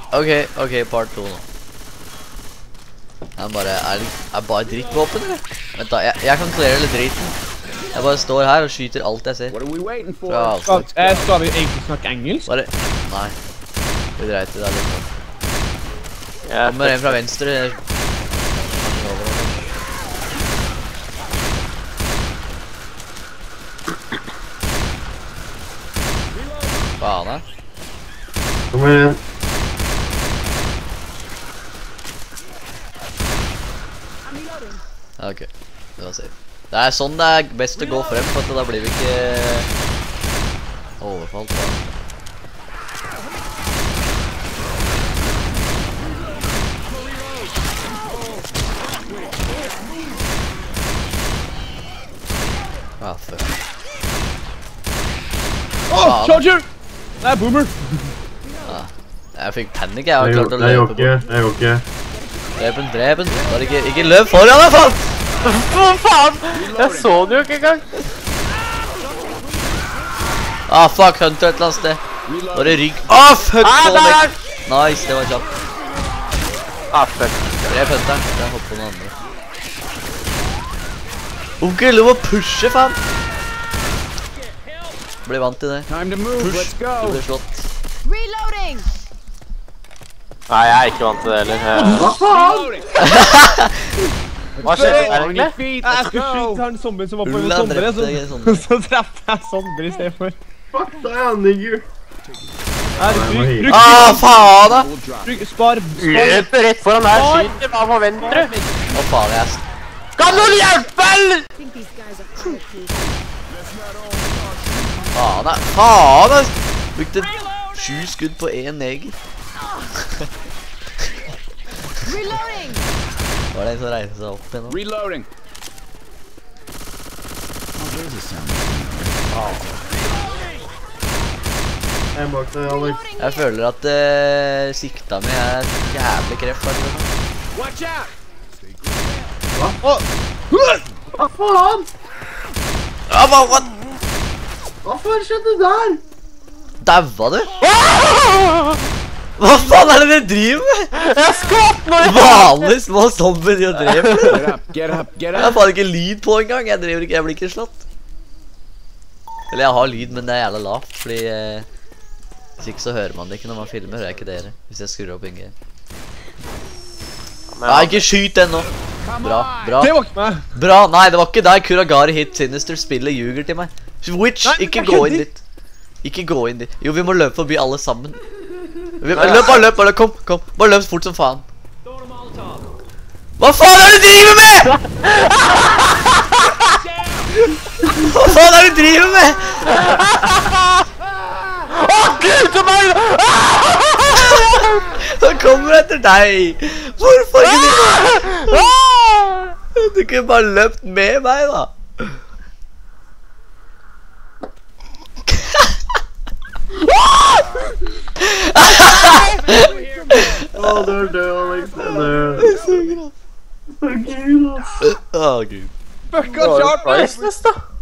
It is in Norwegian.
Ok, part 2 nå. Er bare drittvåpen, eller? Vent da, jeg kan klare litt driten. Jeg bare står her og skyter alt jeg ser. Skal vi egentlig snakke engelsk? Bare... Nei. Vi dreit i det litt. Kommer en fra venstre. Faen her. Kom igjen. Ok, det var safe. Det er sånn det er best å gå frem, for da blir vi ikke overfalt da. Ah, fuck. Åh, charger! Det er boomer. Jeg fikk panikk, jeg har klart å løpe bort. Det er jo ikke. Drep den. Bare ikke løp foran deg, faen! Hva faen? Jeg så den jo ikke engang. Ah, fuck, Hunter et eller annet sted. Bare rygg. Ah, fuck, få vekk. Nice, det var kjapt. Ah, fuck. Drep Hunteren. Jeg hopper på noen andre. Onkel, lov å pushe, faen. Blir vant til det. Push, du blir slått. Reloading! Nei, jeg er ikke vant til det heller. Hva faen? Hva skjedde her egentlig? Jeg skulle skyte han zombien som var på en Ulla sondre, drepte deg, så drepte jeg sondre i stedet for. Fuck deg, nigger. Ah, faen da! Spar. Løp rett foran der, skyter meg på venstre. Å faen, jeg... Kan noen hjelpe, eller? Faen da! Faen da! Brukte 7 skudd på 1 neger. Reloading! Var det en som reiste seg opp igjen nå? Reloading. Jeg er bak deg, Alex. Jeg føler at sikta mi er jævlig kreft. Watch out! Hva faen? Hva faen skjedde der? Daua du? Hva faen er det dere driver med? Jeg skvatt nå! Vanlig små zombier de og dreper. Get up, Jeg har faen ikke lyd på engang. Jeg blir ikke slått. Eller jeg har lyd, men det er jævla lavt, fordi hvis ikke så hører man det ikke når man filmer, hører jeg ikke dere. Hvis jeg skrur opp en game. Nei, ikke skyt den nå. Bra. Det var ikke meg. Bra, nei, det var ikke deg. Kuragari hit Sinister spillet ljuger til meg. Witch, ikke gå inn dit. Ikke gå inn dit. Jo, vi må løpe forbi alle sammen. Løp, kom. Bare løp fort som faen. Hva faen er det du driver med?! Hva faen er det du driver med?! Åh, Gud, som er... Han kommer etter deg! Hvorfor ikke du kunne bare løpt med meg, da! Å, du er død, Alex. Du er død. Å, Gud, ass. Å, Gud. Fuck, han charter! Priceless, da.